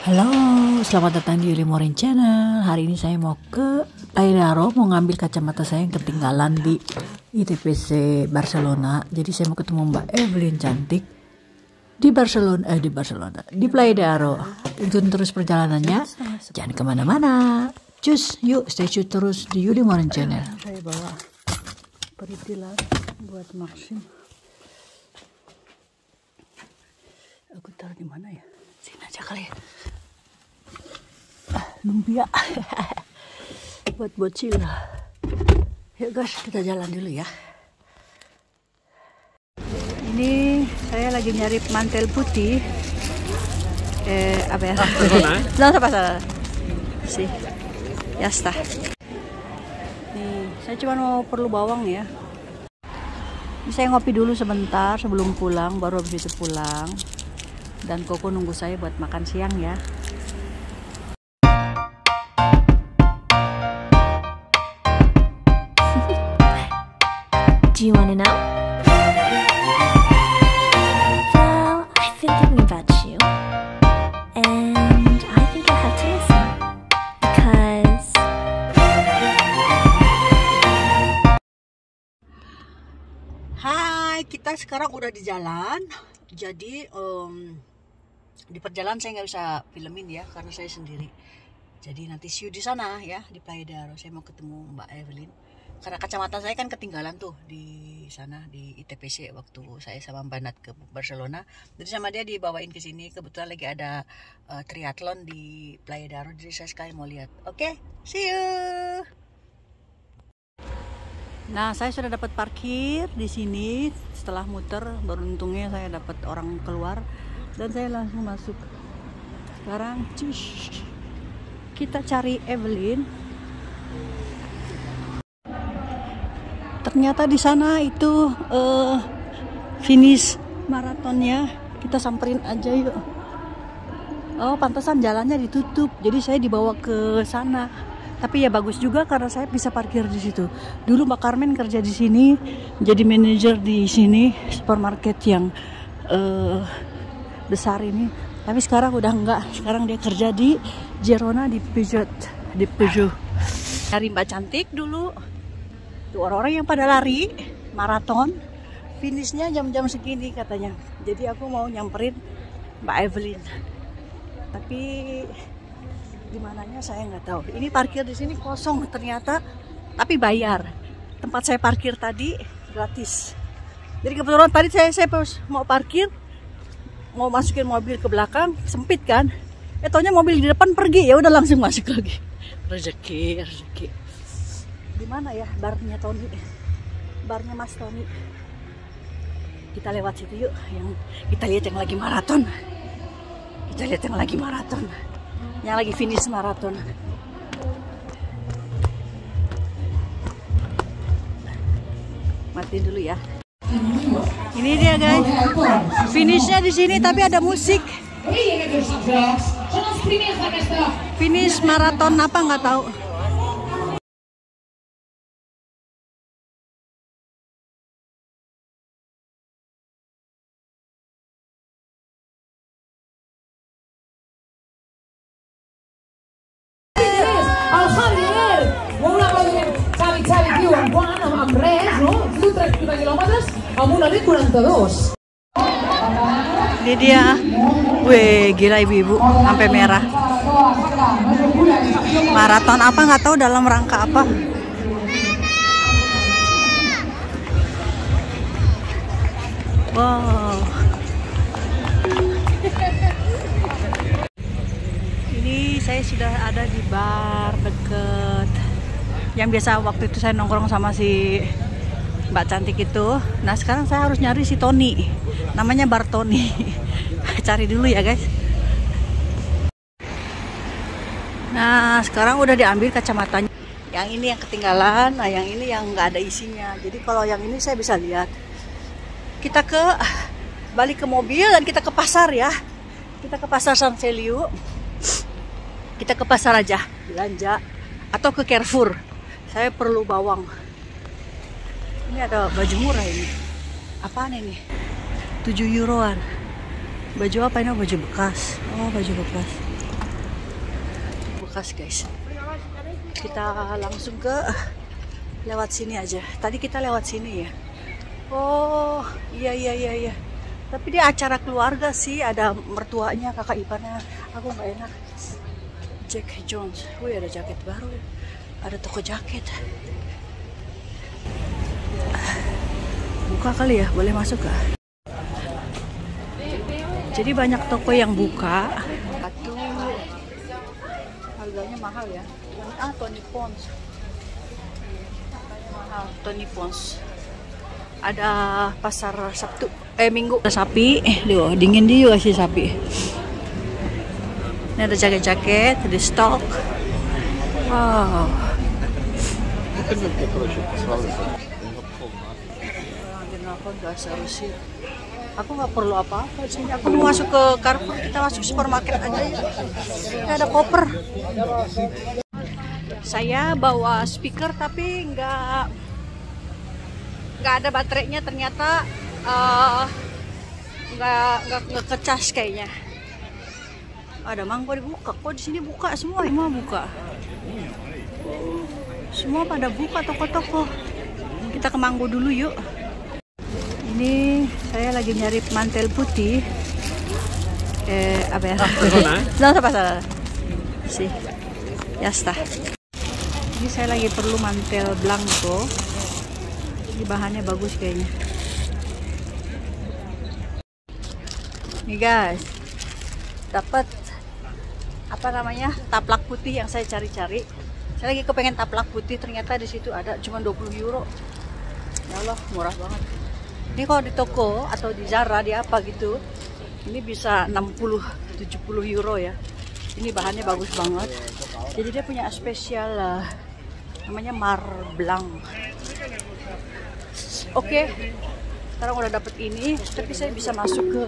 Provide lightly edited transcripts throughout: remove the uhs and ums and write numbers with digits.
Halo, selamat datang di Yuli Morin Channel. Hari ini saya mau ke Playadaro, mau ngambil kacamata saya yang ketinggalan di ITPC Barcelona. Jadi saya mau ketemu Mbak Evelyn cantik di di Playadaro. Ikutin terus perjalanannya, jangan kemana-mana. Cus, yuk stay tune terus di Yuli Morin Channel. Saya bawa peritilan buat Maxim. Aku taruh di mana ya? Sini aja kali ya. Lumpia buat bocil. Yuk guys, kita jalan dulu ya. Ini saya lagi nyari mantel putih. Apa ya? Jangan salah. Sih, ya sta. Nih, saya cuma mau perlu bawang ya. Ini saya ngopi dulu sebentar sebelum pulang, baru habis itu pulang. Dan Koko nunggu saya buat makan siang ya. Do you want to know? Well, I've been thinking about you, and I think I have to listen, because... Hai, kita sekarang udah di jalan. Jadi di perjalanan saya nggak bisa filmin ya, karena saya sendiri. Jadi nanti see you di sana ya, di Playadaro. Saya mau ketemu Mbak Evelyn. Karena kacamata saya kan ketinggalan tuh di sana di ITPC waktu saya sama Mbak Nat ke Barcelona. Jadi sama dia dibawain ke sini. Kebetulan lagi ada triathlon di Playadaro. Jadi saya sekali mau lihat. Oke, see you. Nah, saya sudah dapat parkir di sini. Setelah muter, beruntungnya saya dapat orang keluar dan saya langsung masuk. Sekarang kita cari Evelyn. Ternyata di sana itu finish maratonnya. Kita samperin aja yuk. Oh, pantesan jalannya ditutup. Jadi saya dibawa ke sana. Tapi ya bagus juga karena saya bisa parkir di situ. Dulu Mbak Carmen kerja di sini, jadi manajer di sini supermarket yang besar ini. Tapi sekarang udah enggak. Sekarang dia kerja di Girona di Peugeot. Cari Mbak cantik dulu. Tuh orang-orang yang pada lari maraton, finishnya jam-jam segini katanya. Jadi aku mau nyamperin Mbak Evelyn. Tapi di mananya saya nggak tahu. Ini parkir di sini kosong ternyata, tapi bayar. Tempat saya parkir tadi gratis. Jadi kebetulan tadi saya mau parkir, mau masukin mobil ke belakang, sempit kan? Taunya mobil di depan pergi, ya udah langsung masuk lagi. Rezeki. Di mana ya barnya Tony? Barnya Mas Tony. Kita lewat situ yuk. Kita lihat yang lagi maraton. Yang lagi finish maraton. Matiin dulu ya. Ini dia guys. Finishnya di sini tapi ada musik. Finish maraton apa nggak tahu. Ini dia, weh gila ibu-ibu, sampai merah. Maraton apa nggak tahu dalam rangka apa. Wow. Ini saya sudah ada di bar deket yang biasa waktu itu saya nongkrong sama si Mbak cantik itu. Nah sekarang saya harus nyari si Tony, namanya Bar Tony. Cari dulu ya guys. Nah sekarang udah diambil kacamatanya. Yang ini yang ketinggalan, nah yang ini yang nggak ada isinya. Jadi kalau yang ini saya bisa lihat. Kita balik ke mobil dan kita ke pasar ya. Kita ke pasar San Feliu. Kita ke pasar aja belanja atau ke Carrefour. Saya perlu bawang. Ini ada baju murah ini. Apaan ini? 7 euroan. Baju apa ini? Baju bekas. Oh, baju bekas. bekas guys. Kita langsung ke lewat sini aja. Tadi kita lewat sini ya. Oh iya. Tapi dia acara keluarga sih, ada mertuanya, kakak iparnya. Aku nggak enak. Jack Jones. Wih, ada jaket baru. Ada toko jaket. Buka kali ya, boleh masuk gak? Jadi banyak toko yang buka. Satu harganya mahal ya. Tony Pons. Harganya mahal, Tony Pons. Ada pasar Sabtu, Minggu. Ada sapi, dingin dia juga sih sapi. Ini ada jaket-jaket di stok. Wow. Gak seharusnya. Aku nggak perlu apa-apa sini. Aku mau masuk ke Carrefour, kita masuk supermarket aja ya. Ini ada koper. Saya bawa speaker tapi nggak ada baterainya, ternyata nggak kecas kayaknya. Ada mangga dibuka, kok di sini buka semua buka. Semua pada buka toko-toko. Kita ke Manggo dulu yuk. Ini saya lagi nyari mantel putih. Apa ya? Nggak apa-apa. Sih, ya está. Ini saya lagi perlu mantel blanco. Ini bahannya bagus kayaknya. Nih guys, dapat apa namanya taplak putih yang saya cari-cari. Saya lagi kepengen taplak putih, ternyata di situ ada cuma 20 euro. Ya Allah, murah banget. Ini kalau di toko atau di Zara di apa gitu, ini bisa 60-70 euro ya. Ini bahannya bagus banget. Jadi dia punya spesial namanya Marblanc. Oke, sekarang udah dapet ini, tapi saya bisa masuk ke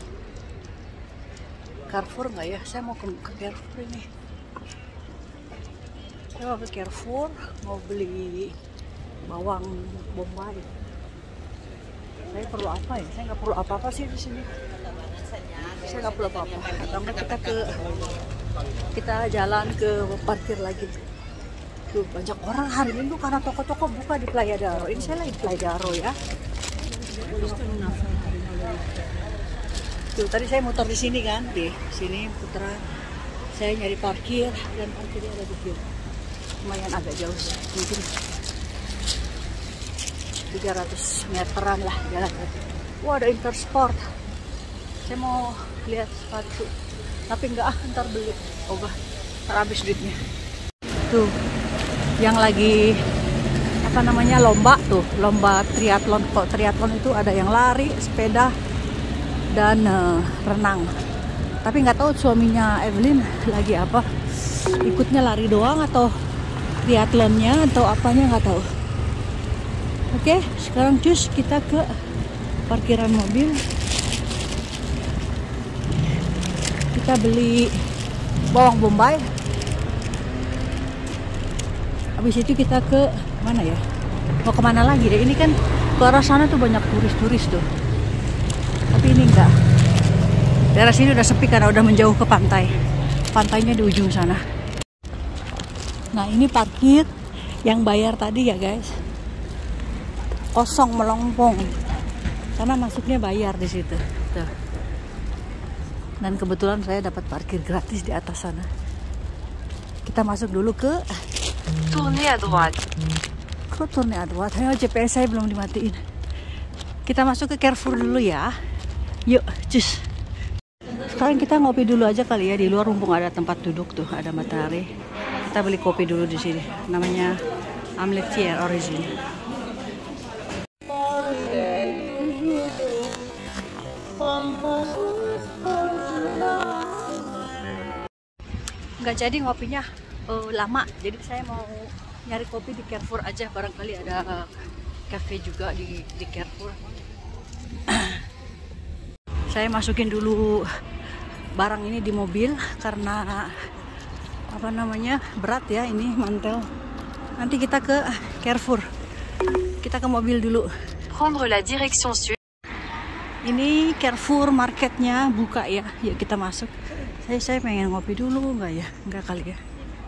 Carrefour nggak ya? Saya mau ke Carrefour ini. Saya mau ke Carrefour, mau beli bawang bombay. Saya perlu apa ya? Saya nggak perlu apa-apa sih di sini. Saya nggak perlu apa-apa. Karena kita jalan ke parkir lagi. Tuh banyak orang hari ini tuh karena toko-toko buka di Playa Daro. Ini saya lagi di Playa Daro ya. Tuh tadi saya muter di sini kan, di sini putaran. Saya nyari parkir dan parkirnya ada di sini. Lumayan agak jauh sih, mungkin 300 meteran lah jalan. Wah, ada Intersport. Saya mau lihat sepatu, tapi enggak, ntar beli. Oh bah, ntar habis duitnya. Tuh, yang lagi apa namanya lomba tuh, lomba triathlon. Kok triathlon itu ada yang lari, sepeda, dan renang. Tapi nggak tahu suaminya Evelyn lagi apa, ikutnya lari doang atau triathlonnya atau apanya nggak tahu. Oke, sekarang cus kita ke parkiran mobil. Kita beli bawang bombay. Habis itu kita ke mana ya? Mau kemana lagi deh? Ini kan ke arah sana tuh banyak turis-turis tuh. Tapi ini enggak. Daerah sini udah sepi karena udah menjauh ke pantai. Pantainya di ujung sana. Nah, ini parkir yang bayar tadi ya guys. Kosong melompong. Karena masuknya bayar di situ. Tuh. Dan kebetulan saya dapat parkir gratis di atas sana. Kita masuk dulu ke Tournez à droite. Kok tournez à droite? Ayo, GPS saya belum dimatiin. Kita masuk ke Carrefour dulu ya. Yuk, cus. Sekarang kita ngopi dulu aja kali ya. Di luar mumpung ada tempat duduk tuh, ada matahari. Kita beli kopi dulu di sini. Namanya Amletier Origin. Nggak jadi ngopinya lama, jadi saya mau nyari kopi di Carrefour aja, barangkali ada cafe juga di Carrefour. Saya masukin dulu barang ini di mobil karena apa namanya berat ya ini mantel. Nanti kita ke Carrefour, kita ke mobil dulu. Prendre la direction sud. Ini Carrefour marketnya buka ya, yuk kita masuk. Saya pengen ngopi dulu, enggak ya? Enggak kali ya.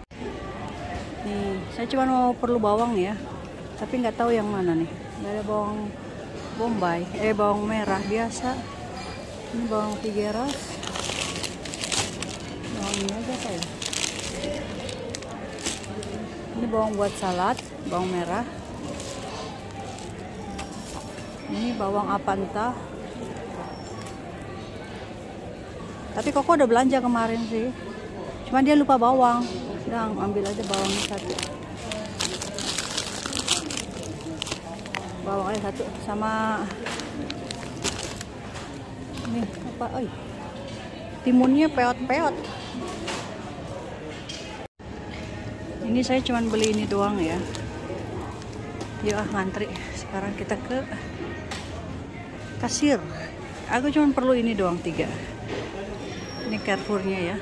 Saya cuma mau perlu bawang ya, tapi nggak tahu yang mana nih. Nggak ada bawang bombay, bawang merah biasa. Ini bawang tigeras. Bawang ini aja kayak. Ini bawang buat salad, bawang merah. Ini bawang apanta. Tapi Koko udah belanja kemarin sih. Cuma dia lupa bawang. Udah ambil aja bawangnya satu. Bawangnya satu sama ini apa? Timunnya peot-peot. Ini saya cuma beli ini doang ya. Yuk ngantri. Sekarang kita ke kasir. Aku cuma perlu ini doang 3. Ini Carrefournya ya.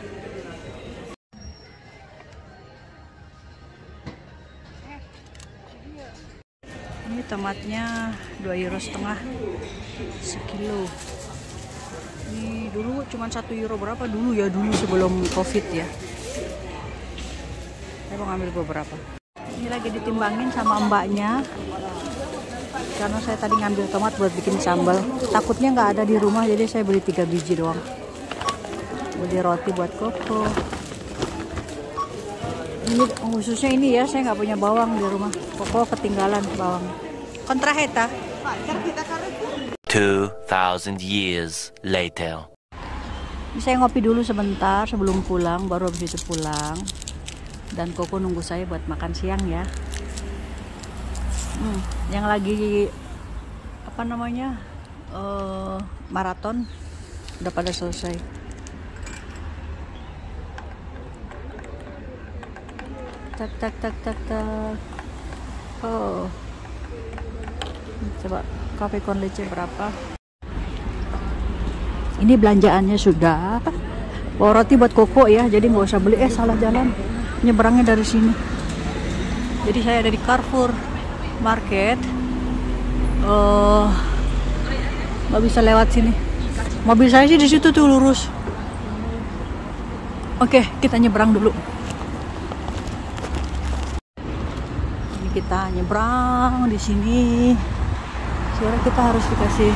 Ini tomatnya 2,5 € sekilo. Ini dulu cuma 1 euro berapa dulu ya, dulu sebelum COVID ya. Saya mau ngambil beberapa. Ini lagi ditimbangin sama mbaknya. Karena saya tadi ngambil tomat buat bikin sambal. Takutnya nggak ada di rumah, jadi saya beli 3 biji doang. Beli roti buat Koko. Ini khususnya ini ya, saya nggak punya bawang di rumah. Koko ketinggalan bawang. Kontraheta. 2,000 years later. Ini saya ngopi dulu sebentar sebelum pulang, baru habis itu pulang. Dan Koko nunggu saya buat makan siang ya. Yang lagi apa namanya maraton udah pada selesai. Tak tak tak tak tak. Oh, coba cafe con leche berapa? Ini belanjaannya sudah. Bawa roti buat Koko ya, jadi nggak usah beli. Salah jalan. Nyebrangnya dari sini. Jadi saya ada di Carrefour Market. Nggak bisa lewat sini. Mobil saya sih di situ tuh lurus. Oke, kita nyebrang dulu. Ini kita nyebrang di sini. Sekarang kita harus dikasih.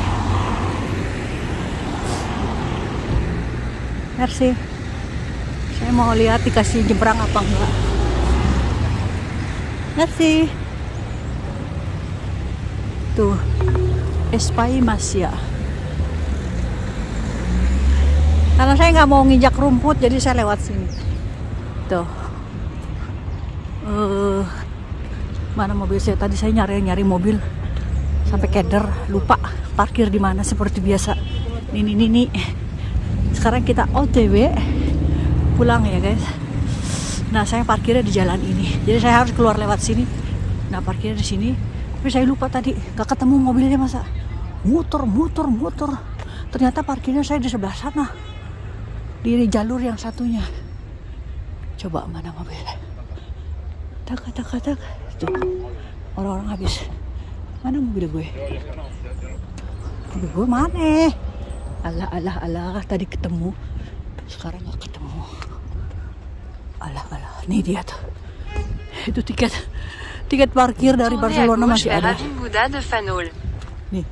Merci. Saya mau lihat dikasih nyebrang apa enggak. Merci. Tuh, Espai Masya. Karena saya nggak mau nginjak rumput, jadi saya lewat sini. Tuh. Mana mobil saya? Tadi saya nyari mobil sampai keder, lupa parkir di mana seperti biasa. Nih. Sekarang kita OTW pulang ya guys. Nah, saya parkirnya di jalan ini. Jadi saya harus keluar lewat sini. Nah, parkirnya di sini. Tapi saya lupa tadi, gak ketemu mobilnya masa. Muter. Ternyata parkirnya saya di sebelah sana. Di jalur yang satunya. Coba mana mobilnya? Tak. Tuh. Orang-orang habis. Mana mobil gue? Mobil gue mana? Alah, tadi ketemu. Sekarang gak ketemu. Alah, nih dia tuh. Itu tiket parkir dari Barcelona masih ada. Nih.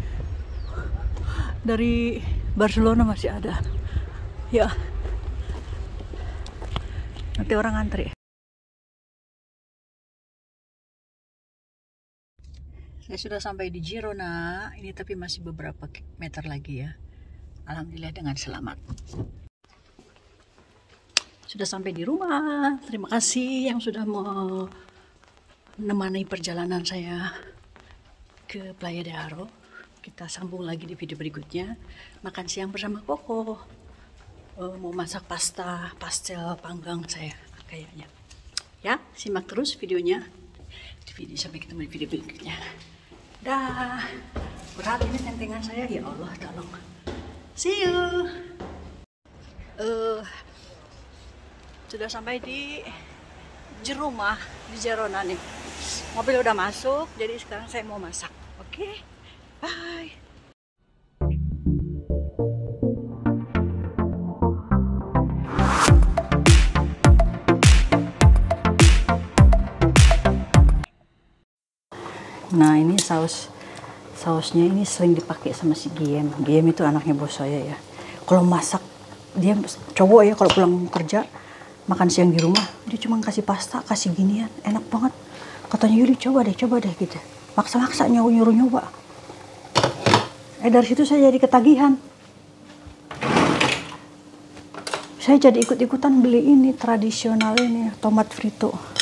Dari Barcelona masih ada. Ya. Nanti orang antri. Saya sudah sampai di Girona. Ini tapi masih beberapa meter lagi ya. Alhamdulillah dengan selamat. Sudah sampai di rumah. Terima kasih yang sudah menemani perjalanan saya ke Playa de Haro. Kita sambung lagi di video berikutnya. Makan siang bersama Koko. Mau masak pastel panggang saya kayaknya. Ya, simak terus videonya. Sampai ketemu di video berikutnya. Dah. Berat ini tentengan saya, ya Allah, tolong. See you. Sudah sampai di rumah di Girona nih. Mobil udah masuk, jadi sekarang saya mau masak. Oke, bye. Nah ini sausnya ini sering dipakai sama si Giem. Giem itu anaknya bos saya ya. Kalau masak, dia cowok ya, kalau pulang kerja makan siang di rumah, dia cuma kasih pasta, kasih ginian, enak banget. Katanya Yuli coba deh gitu. Maksa-maksa nyuruh nyoba. Dari situ saya jadi ketagihan. Saya jadi ikut-ikutan beli ini tradisional ini, tomat frito.